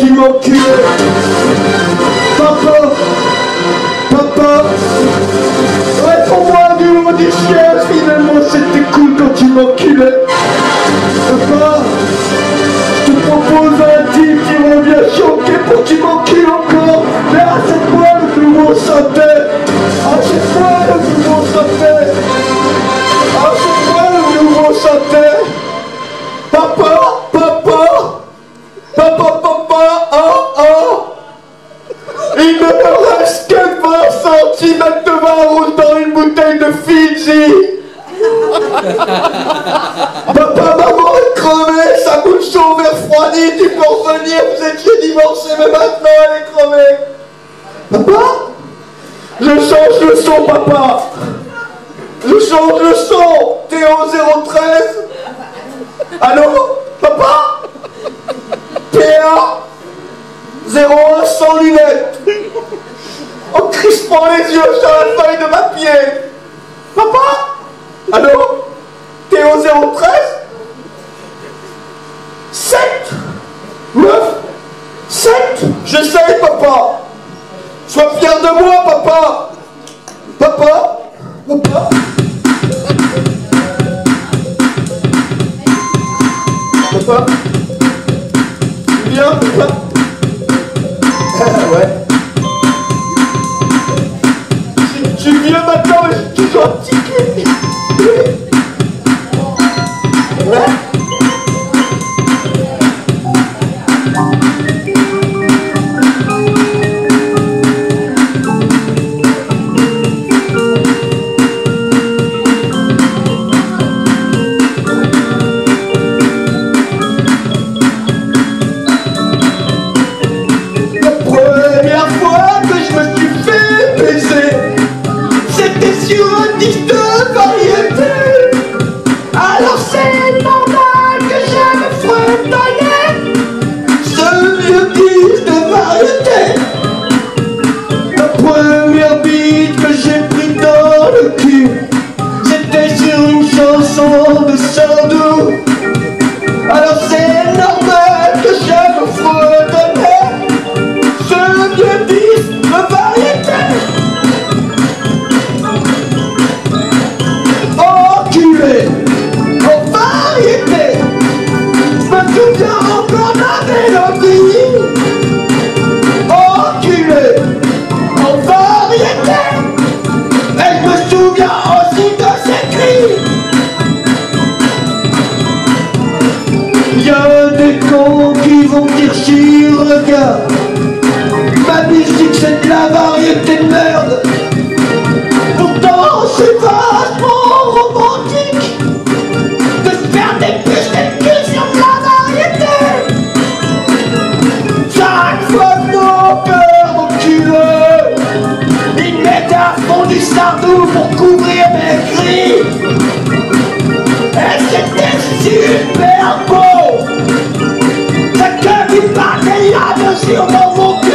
qui m'enculait. Papa, papa, réponds-moi du haut des chiens, finalement c'était cool quand tu m'enculais. Papa, je te propose un type qui revient choqué pour que tu m'encules encore. Mais achète-moi le nouveau synthé. Achète-moi le nouveau synthé. Achète-moi le nouveau synthé. Papa, papa, papa, papa, oh, oh. Il ne me reste que 20 cm de vin rouge dans une bouteille de Fiji. Papa, maman est crevée, sa bouche chauve et refroidie, tu peux revenir, vous étiez divorcés, mais maintenant elle est crevée. Papa, je change le son, papa. Je change le son. Théo 013. Allô, papa? PA 01 sans lunettes. En crispant les yeux sur la feuille de papier. Papa? Allô? Théo 013? 7 9 7. J'essaye, papa. Sois fier de moi, papa. Papa? Papa? Papa? Bien, papa? Ouais. Je suis vieux maintenant, mais j'ai toujours un petit cul. Ouais. Ma musique c'est de la variété de merde. Pourtant c'est vachement romantique de se faire des putains de cul sur de la variété. Chaque fois que mon cœur m'enculait, il mettait à fond du sardou pour couvrir mes cris. Et c'était super beau. C'est que du bactéria sur mon cul.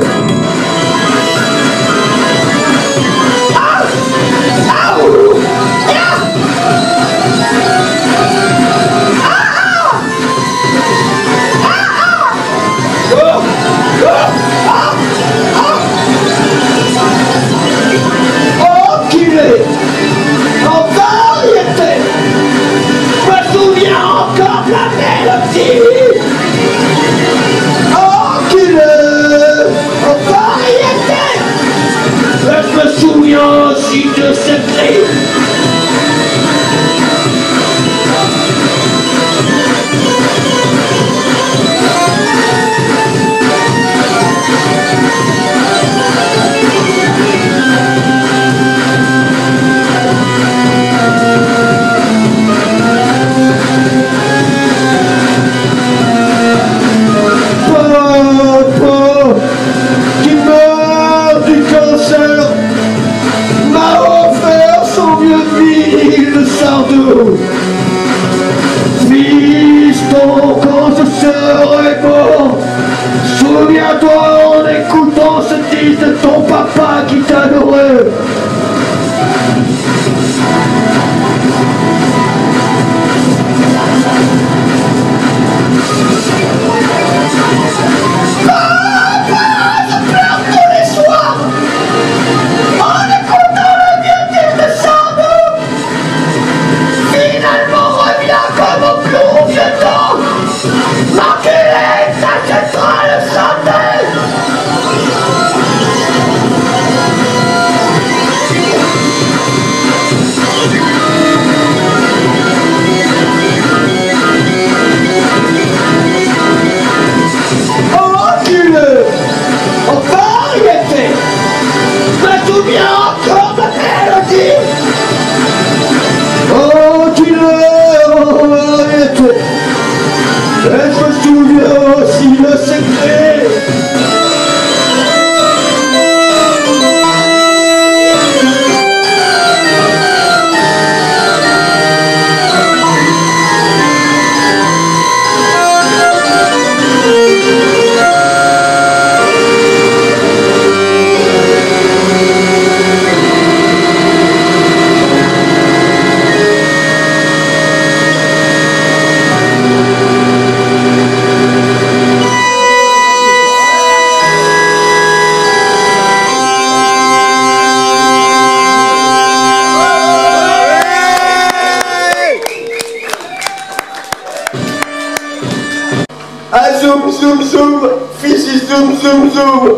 De secret. Fiston, quand ce serait bon, souviens-toi en écoutant ce disque de ton papa qui t'adorait. zoom, zoom, zoom, fichi, zoom, zoom, zoom.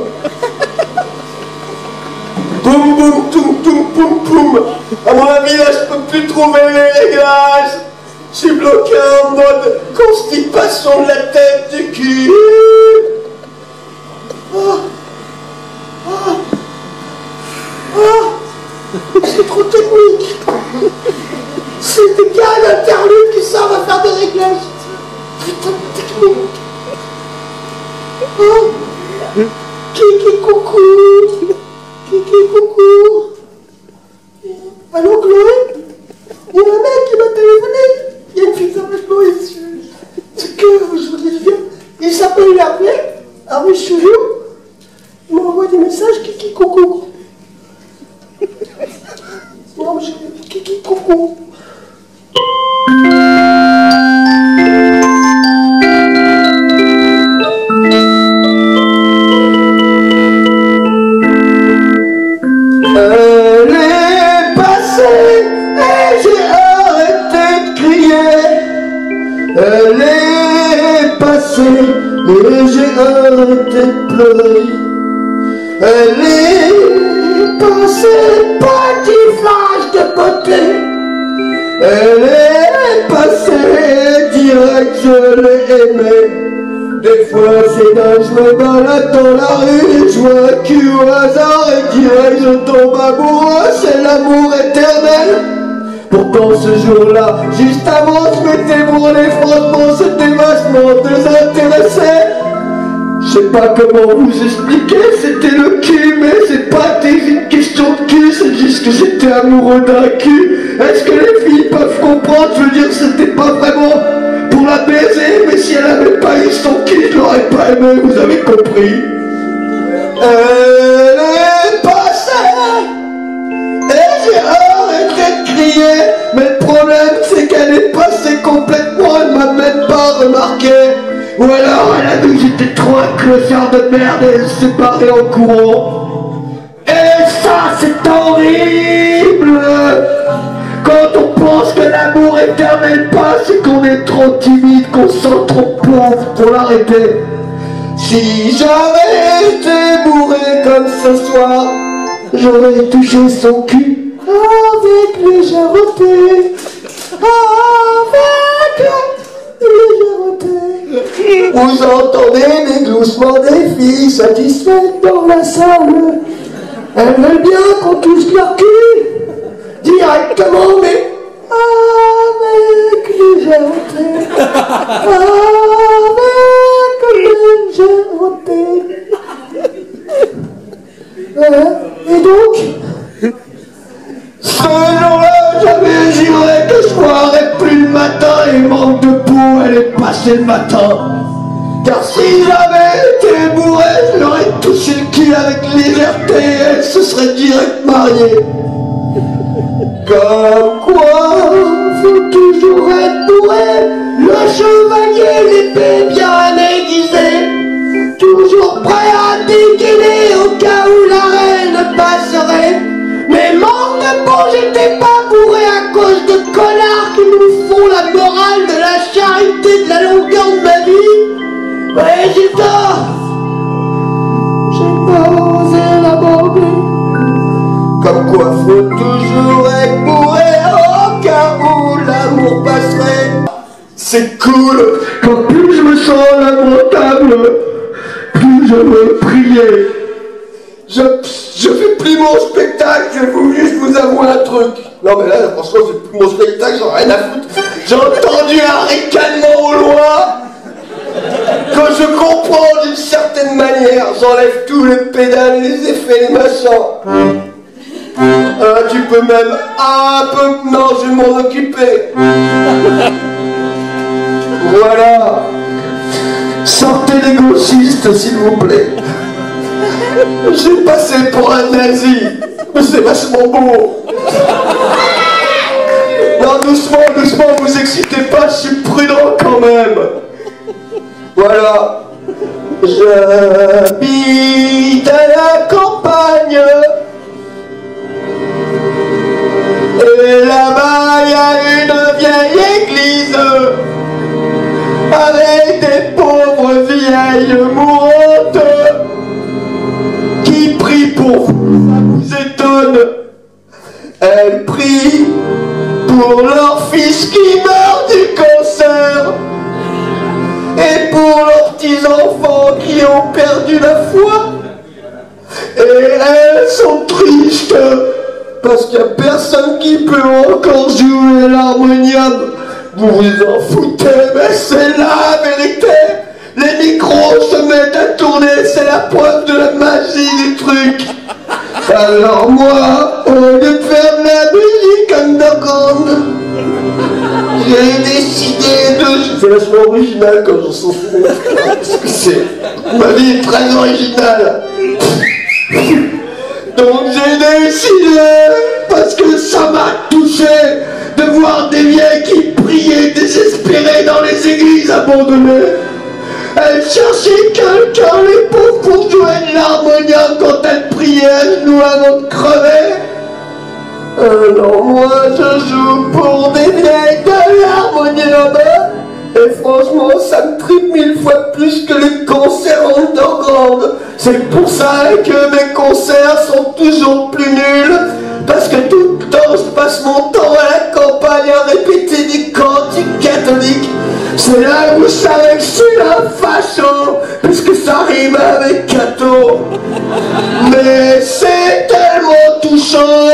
Boum, boum, toum, toum, poum, poum. À mon avis, là, je peux plus trouver les réglages. Je suis bloqué en mode constipation de la tête du cul. C'est trop technique. C'est des gars d'interlude qui savent à faire des réglages. Putain de technique. Kiki coucou. Kiki coucou. Allô Chloé? Il y a un mec qui m'a téléphoné. Il y a une fille avec Chloé dessus. C'est que je voudrais dire. Il s'appelle Hervé. Hervé Chouillou. Il m'a envoyé des messages. Kiki coucou. Non, j'ai Kiki coucou. Elle est passée et j'ai arrêté de crier. Elle est passée et j'ai arrêté de pleurer. Elle est passée, petit flash de beauté. Elle est passée, direct je l'ai aimée. Des fois c'est dingue, je me balade dans la rue, je vois un cul au hasard et direct je tombe amoureux, c'est l'amour éternel. Pourtant ce jour-là, juste avant je m'étais brûlé, franchement c'était vachement désintéressé. Je sais pas comment vous expliquer, c'était le cul, mais c'est pas une question de cul, c'est juste que j'étais amoureux d'un cul. Est-ce que les filles peuvent comprendre? Je veux dire, c'était pas vraiment pour la baiser, mais si elle avait pas eu son cul, je l'aurais pas aimé, vous avez compris. Elle est passée, et j'ai arrêté de crier, mais le problème c'est qu'elle est passée complètement, elle m'a même pas remarqué. Ou alors elle a vu que j'étais trop un clochard de merde et elle s'est barrée en courant. Et ça c'est horrible. Quand on pense que l'amour éternel passe et qu'on est trop timide, qu'on se sent trop pauvre pour l'arrêter. Si j'avais été bourré comme ce soir, j'aurais touché son cul avec légèreté. Avec légèreté. Vous entendez les gloussements des filles satisfaites dans la salle. Elles veulent bien qu'on touche leur cul directement, mais avec légèreté. Avec légèreté. Et donc, ce jour-là, j'avais juré que je boirais plus le matin et manque de peau, elle est passée le matin. Car si j'avais été bourré, je l'aurais touché le cul avec légèreté et elle se serait direct mariée. Comme quoi, faut toujours être bourré, le chevalier l'épée bien aiguisée, toujours prêt à dégainer au cas où la reine passerait. Mais manque de peau, j'étais pas bourré à cause de connards qui nous font la morale de la charité de la longueur de ma vie. Résultat, j'ai pas osé l'aborder. Comme quoi faut toujours être bourré au cas où l'amour passerait. C'est cool, quand plus je me sens lamentable, plus je veux prier. Je fais plus mon spectacle, j'ai voulu juste vous avouer un truc. Non mais là, franchement, c'est plus mon spectacle, j'en ai rien à foutre. J'ai entendu un ricanement au loin. Quand je comprends d'une certaine manière, j'enlève tous les pédales, les effets, les machins. Tu peux même un peu... Non, je vais m'en occuper. Voilà. Sortez les gauchistes, s'il vous plaît. J'ai passé pour un nazi, mais c'est vachement beau. Non, doucement, doucement, vous excitez pas, je suis prudent quand même. Voilà. J'habite à la campagne. Et là-bas, il y a une vieille église avec des pauvres vieille mourante qui prie pour vous, ça vous étonne. Elle prie pour leur fils qui meurt du cancer et pour leurs petits-enfants qui ont perdu la foi. Et elles sont tristes parce qu'il n'y a personne qui peut encore jouer l'harmonium. Vous vous en foutez, mais c'est la vérité. Les micros se mettent à tourner, c'est la preuve de la magie du truc. Alors moi, au lieu de faire de la musique underground, j'ai décidé de... C'est vachement original comme chanson, parce que c'est... Ma vie est très originale. Donc j'ai décidé, parce que ça m'a touché, de voir des vieilles qui priaient désespérées dans les églises abandonnées. Elles cherchaient quelqu'un, les pauvres, pour jouer de l'harmonium quand elles priaient à genoux avant de crever. Alors moi je joue pour des vieilles de l'harmonium. Et franchement, ça me tripe 1000 fois plus que les concerts underground. C'est pour ça que mes concerts sont toujours plus nuls. Parce que tout le temps, je passe mon temps à la campagne à répéter des cantiques catholiques. C'est là où vous savez que je suis un facho, puisque ça rime avec catho. Mais c'est tellement touchant.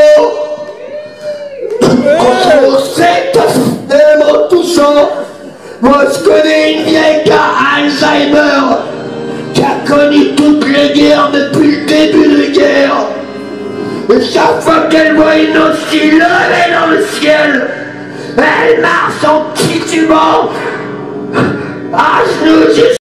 Franchement, c'est tellement touchant. Moi je connais une vieille qui a Alzheimer, qui a connu toutes les guerres depuis le début de guerre. Et chaque fois qu'elle voit une hostie levée dans le ciel, elle marche en titubant à genoux.